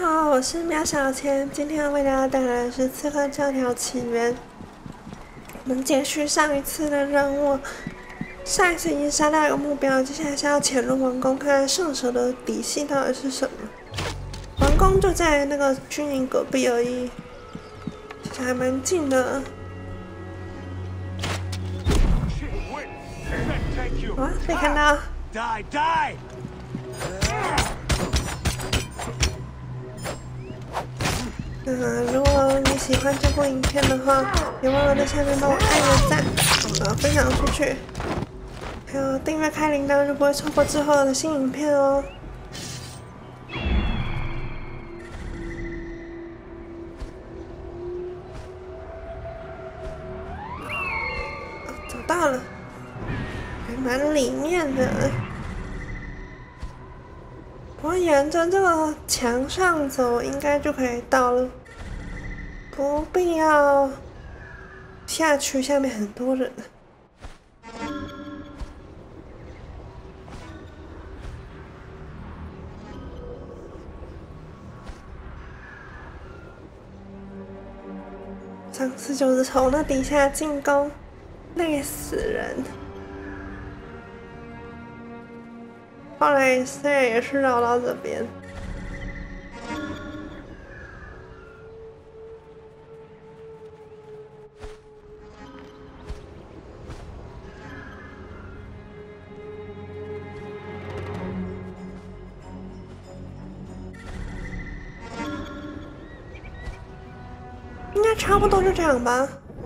好，我是喵小千，今天要为大家带来的是《刺客教条：起源》。我们接续上一次的任务，上一次已经杀到一个目标，接下来是要潜入王宫，看看圣蛇的底细到底是什么。王宫就在那个军营隔壁而已，其实还蛮近的。哇，被看到！如果你喜欢这部影片的话，别忘了在下面帮我按个赞，分享出去，还有订阅开铃铛，就不会错过之后的新影片哦。找到了，还蛮里面的。我沿着这个墙上走，应该就可以到了，不必要下去。下面很多人。上次就是从那底下进攻，累死人。后来虽然也是绕到这边，应该差不多就这样吧。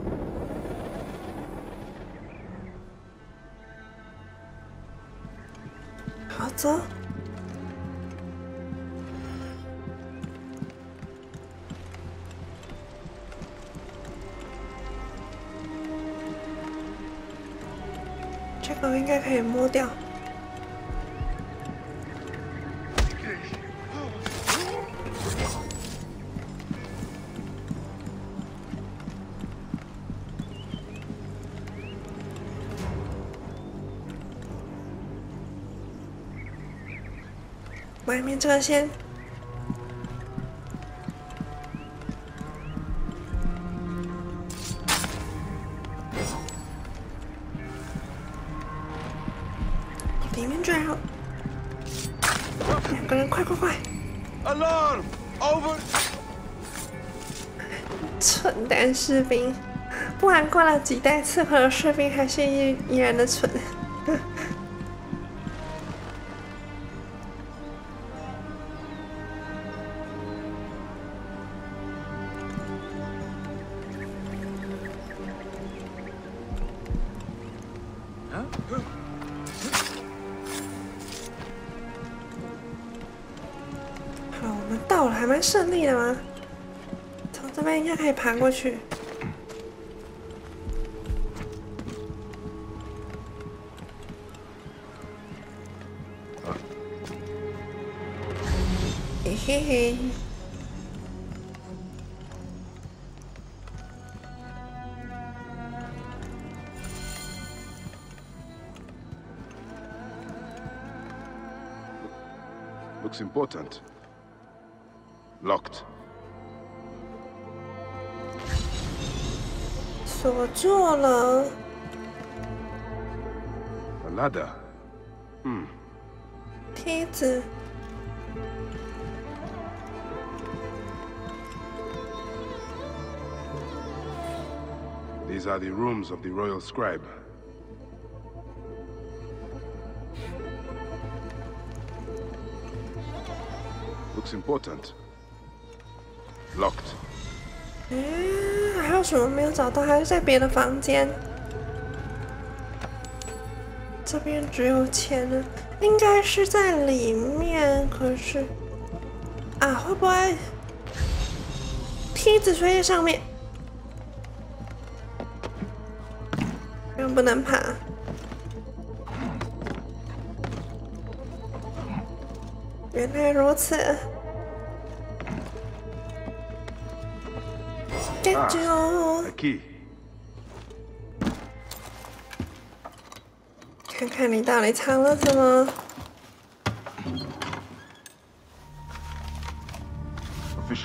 好，走。这个应该可以摸掉。外面这个先。里面居然有2个人，快！ Alarm! Over! 蠢蛋士兵，不然过了几代刺客的士兵还是依然的蠢。好，我们到了，还蛮顺利的嘛。从这边应该可以爬过去。嘿嘿嘿。 Looks important. Locked. 锁住了。 A ladder. 梯子。 These are the rooms of the royal scribe. Looks important. Locked. 还有什么没有找到？还是在别的房间？这边只有钱了，应该是在里面。可是，会不会梯子垂在上面？这样不能爬。原来如此。 A key. 看看你到底藏了什么。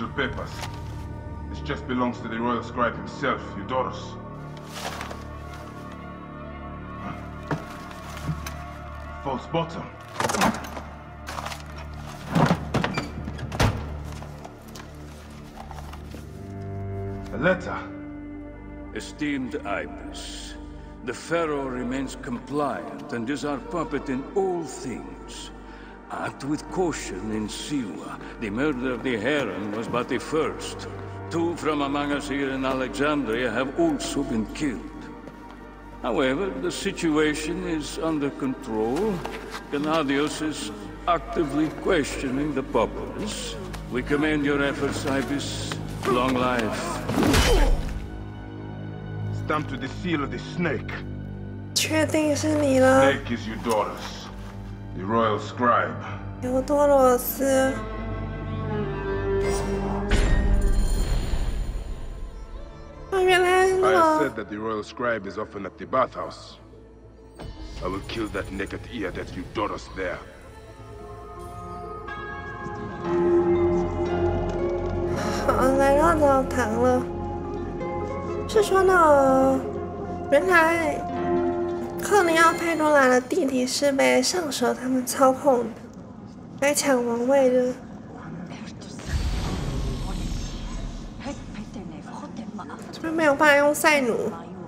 official papers. This just belongs to the royal scribe himself, Eudorus. False bottom. A letter. Esteemed Ibis, the Pharaoh remains compliant and is our puppet in all things. Act with caution in Siwa. The murder of the Heron was but the first. 2 from among us here in Alexandria have also been killed. However, the situation is under control. Gennadios is actively questioning the populace. We commend your efforts, Ibis. Long life. Stamped with the seal of the snake. 确定是你了， Snake is Eudorus, the royal scribe. 尤多罗斯。原来 I said that the royal scribe is often at the bathhouse. I will kill that naked ear that Eudorus there. 好，来到澡堂了。是说呢，原来克里奥佩多拉的弟弟是被上蛇他们操控的，来抢王位的。这边没有办法用赛弩。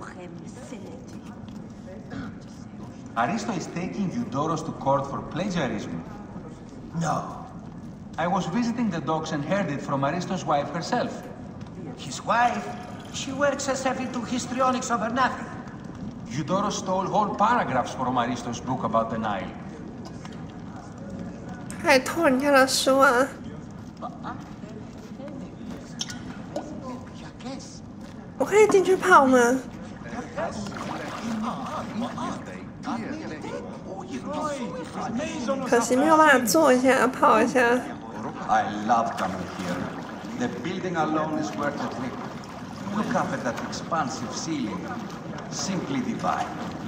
Aristo is taking Eudorus to court for plagiarism. No. I was visiting the docks and heard it from Aristo's wife herself. His wife? She works herself into histrionics over nothing. Eudorus stole whole paragraphs from Aristo's book about the Nile. 还偷人家的书啊！我可以进去泡吗？可惜没有办法坐一下泡一下。 I love coming here. The building alone is worth the trip. Look up at that expansive ceiling. Simply divine.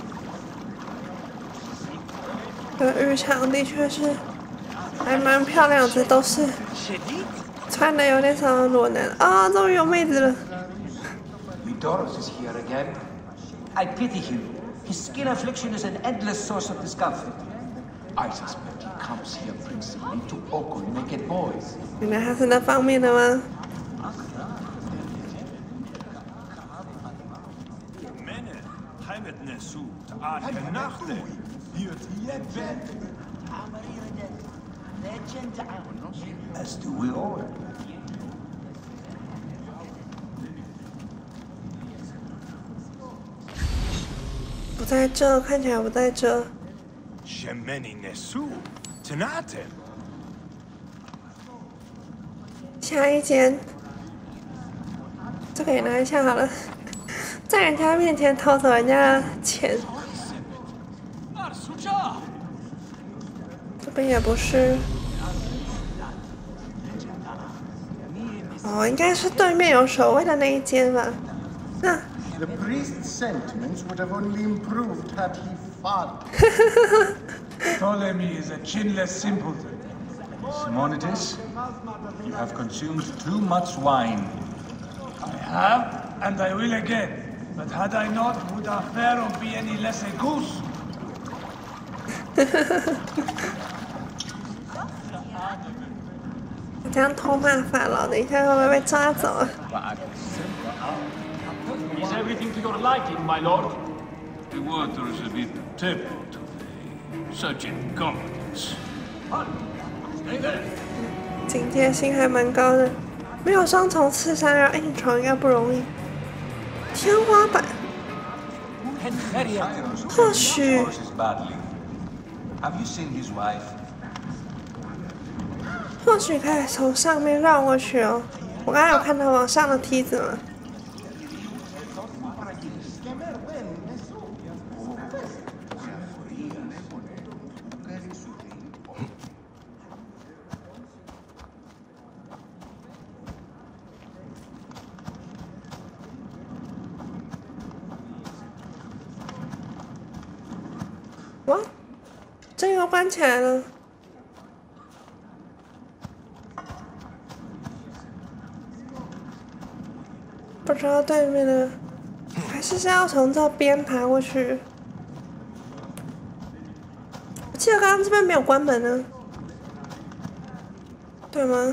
这个浴场的确是还蛮漂亮的，都是穿的有点少裸男啊、终于有妹子了。 Eudorus is here again. I pity him. His skin affliction is an endless source of discomfort. I suspect he comes here principally to ogle naked boys. 原来他是那方面的吗？ As do we all. 不在这，看起来不在这。 Shemeni Nesu, Tanatem. 下一间，这个也拿一下好了，在人家面前偷走人家的钱。这边也不是。哦，应该是对面有守卫的那一间吧？那。 The priest's sentiments would have only improved had he fought. Ptolemy is a chinless simpleton. Simonides, you have consumed too much wine. I have, and I will again. But had I not, would our pharaoh be any less a goose? 我这样偷骂法老，等一下会不会被抓走啊？ Is everything to your liking, my lord? The water is a bit tepid today. Such incompetence. Stay there. 警戒性还蛮高的，没有双重刺杀要硬闯应该不容易。天花板， Cyrus 或许 horses badly. Have you seen his wife? 或许可以从上面绕过去哦。我刚刚有看到往上的梯子吗？ 哇，这个关起来了。 知道对面的，还是要从这边爬过去。我记得刚刚这边没有关门呢，对吗？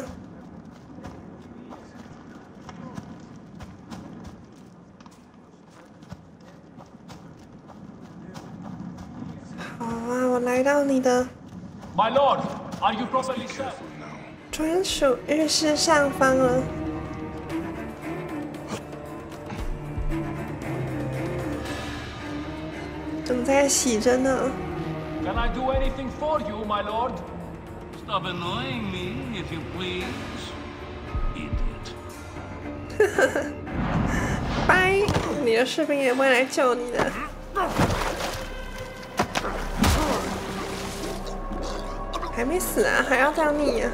好啊，我来到你的 My lord, are you properly served? 专属浴室上方了。正在洗着呢。 Can I do anything for you, my lord? Stop annoying me, if you please. Idiot. 拜，你的士兵也不会来救你的。还没死啊，还要这样逆啊！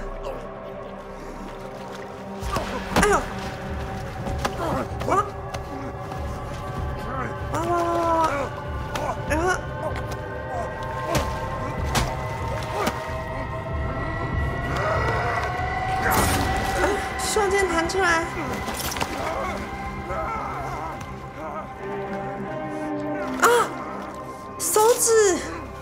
哎呦！哇！哇哇哇哇哇！然后，瞬间弹出来！啊！手指！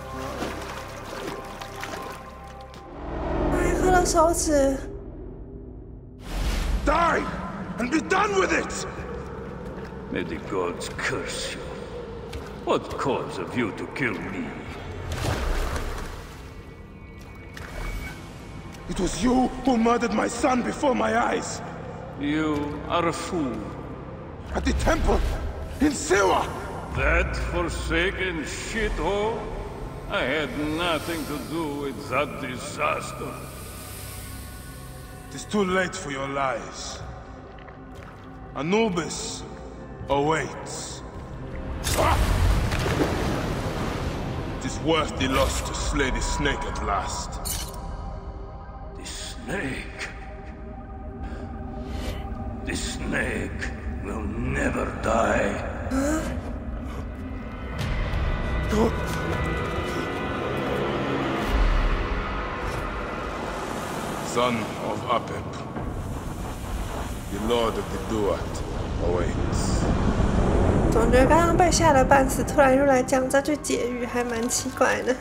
麦克的手指。 Die and be done with it! May the gods curse you. What cause have you to kill me? It was you who murdered my son before my eyes. You are a fool. At the temple, in Siwa. That forsaken shithole? I had nothing to do with that disaster. It is too late for your lies. Anubis awaits. It is worth the loss to slay the snake at last. The snake? The snake will never die. Son of Apep, the Lord of the Duat awaits. 总觉得刚刚被吓得半死，突然又来讲这句解语，还蛮奇怪的。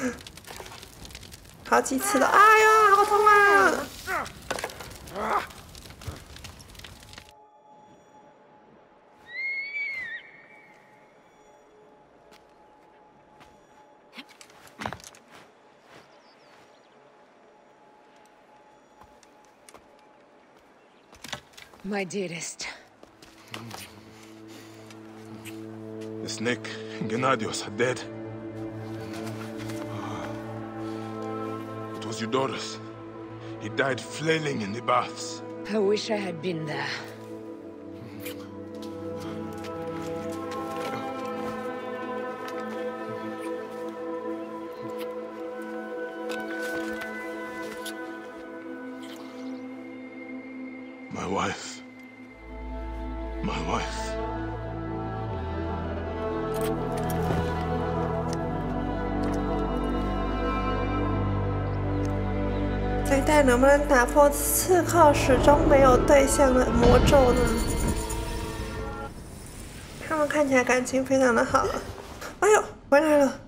好几次了，哎呀，好痛啊！ My dearest. The snake, Gennadios, are dead. It was Eudorus. He died flailing in the baths. I wish I had been there. My wife. My wife. 这一代能不能打破刺客始终没有对象的魔咒呢？他们看起来感情非常的好。哎呦，回来了。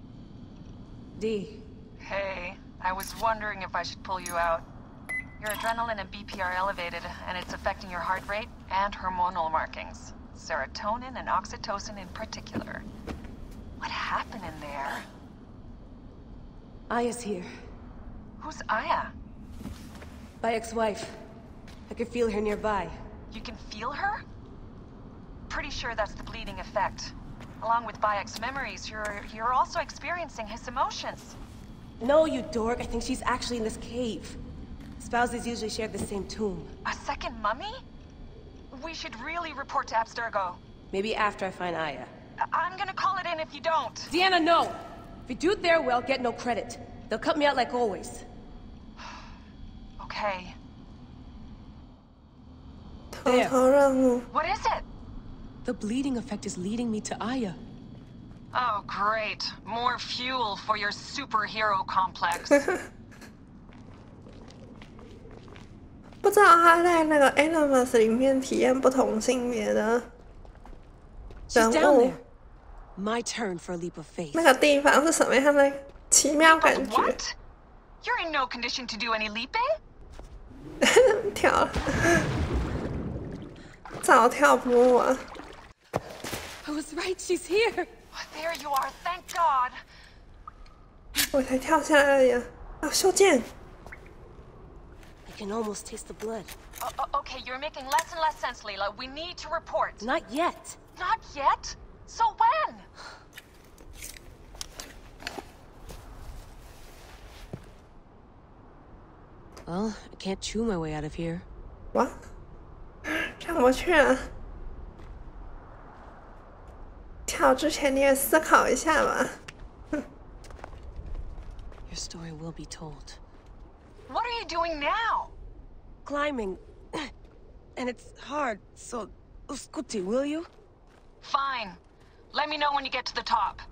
D. Hey, I was wondering if I should pull you out. Your adrenaline and BP are elevated, and it's affecting your heart rate and hormonal markings. Serotonin and oxytocin in particular. What happened in there? Aya's here. Who's Aya? My ex-wife. I could feel her nearby. You can feel her? Pretty sure that's the bleeding effect. Along with Bayek's memories, you're also experiencing his emotions. No, you dork. I think she's actually in this cave. Spouses usually share the same tomb. A second mummy? We should really report to Abstergo. Maybe after I find Aya. I'm gonna call it in if you don't. Deanna, no! If you do it there, well, get no credit. They'll cut me out like always. Okay. There. What is it? The bleeding effect is leading me to Aya. Oh, great. More fuel for your superhero complex. 不知道他在那个 Animus 里面体验不同性别的人物， My turn for a leap of faith. 那个地方是什么样的奇妙感觉？ What? You're in no condition to do any leaping? 跳了，早跳不误啊！ I was right, she's here. There you are, thank God. 我才跳下来而已啊！修剑。 I can almost taste the blood. Okay, you're making less and less sense, Layla. We need to report. Not yet. Not yet? So when? Well, I can't chew my way out of here. What? 上不去啊！跳之前你也思考一下吧。 Your story will be told. What are you doing now? Climbing. And it's hard, so scuti, will you? Fine. Let me know when you get to the top.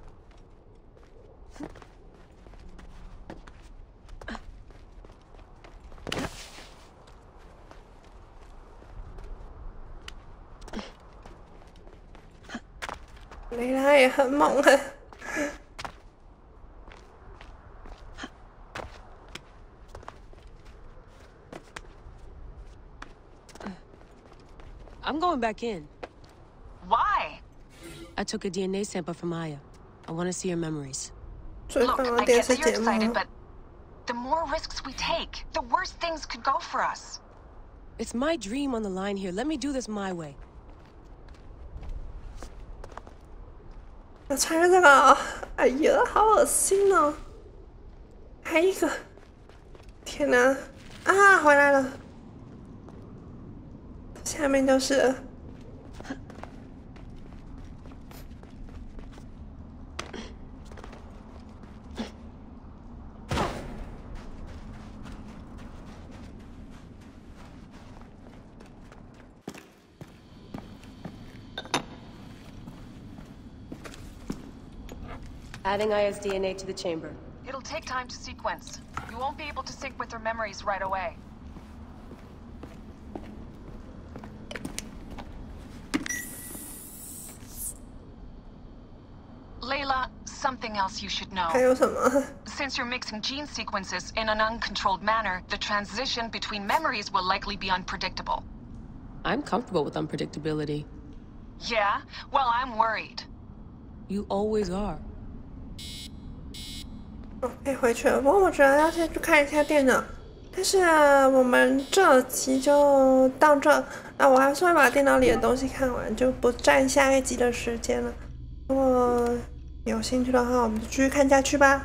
Layla 也很猛啊。 I'm going back in. Why? I took a DNA sample from Aya. I want to see her memories. Look, I get that you're excited, but the more risks we take, the worse things could go for us. It's my dream on the line here. Let me do this my way. 我穿着这个，哎呀，好恶心哦！还一个，天哪！啊，回来了，下面就是。 Adding Aya's DNA to the chamber. It'll take time to sequence. You won't be able to sync with her memories right away. Layla, something else you should know. 还有什么？ Since you're mixing gene sequences in an uncontrolled manner, the transition between memories will likely be unpredictable. I'm comfortable with unpredictability. Yeah? Well, I'm worried. You always are. 可以回去了。不过我觉得要先去看一下电脑。但是我们这集就到这，我还是会把电脑里的东西看完，就不占下一集的时间了。如果有兴趣的话，我们就继续看下去吧。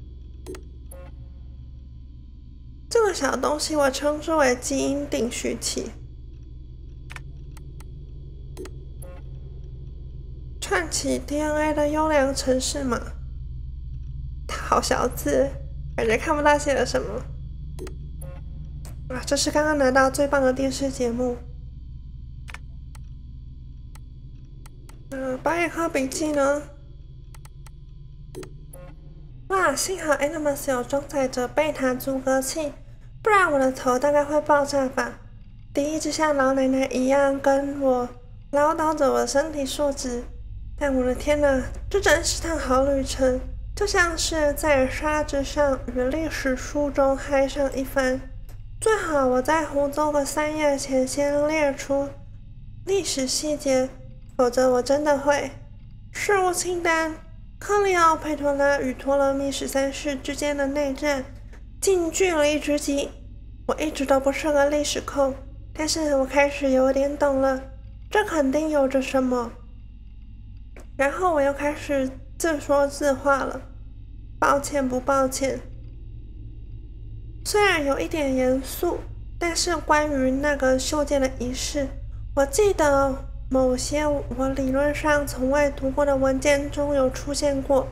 这个小东西我称之为基因定序器，串起 DNA 的优良程式码。好小字，感觉看不到写了什么。这是刚刚拿到最棒的电视节目。巴耶克笔记呢？哇，幸好 Animus 有装载着贝塔阻隔器，不然我的头大概会爆炸吧。迪一直像老奶奶一样跟我唠叨着我的身体素质，但我的天哪，这真是趟好旅程！就像是在沙子上与历史书中嗨上一番。最好我在胡诌个3页前先列出历史细节，否则我真的会。事务清单：克里奥佩托拉与托勒密13世之间的内战，近距离直击。我一直都不是个历史控，但是我开始有点懂了，这肯定有着什么。然后我又开始自说自话了，抱歉不抱歉。虽然有一点严肃，但是关于那个修建的仪式，我记得某些我理论上从未读过的文件中有出现过。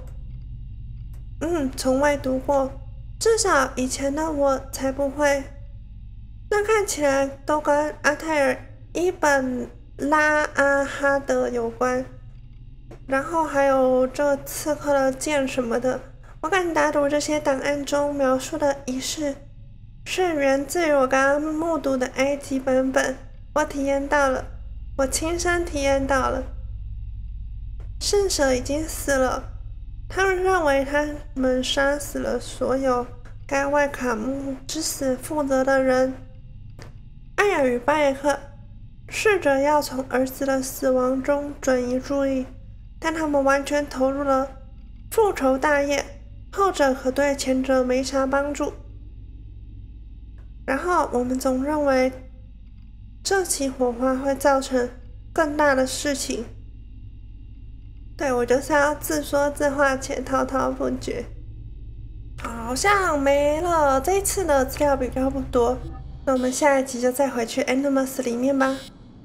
从未读过，至少以前的我才不会。那看起来都跟阿泰尔·伊本·拉阿哈德有关。然后还有这刺客的剑什么的，我敢打赌这些档案中描述的仪式是源自于我刚刚目睹的埃及版本，我体验到了，我亲身体验到了。圣蛇已经死了，他们认为他们杀死了所有该为卡姆之死负责的人。艾尔与巴耶克试着要从儿子的死亡中转移注意，但他们完全投入了复仇大业，后者可对前者没啥帮助。然后我们总认为这起火花会造成更大的事情。对，我就是要自说自话且滔滔不绝。好像没了，这一次的资料比较不多，那我们下一集就再回去 Animus 里面吧。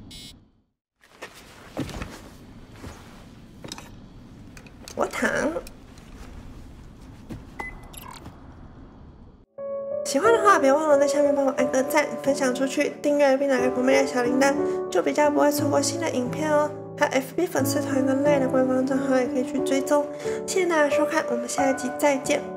我躺。喜欢的话，别忘了在下面帮我按个赞，分享出去，订阅并打开旁边的小铃铛，就比较不会错过新的影片哦。还有 FB 粉丝团跟 LINE 的官方账号也可以去追踪。谢谢大家收看，我们下一集再见。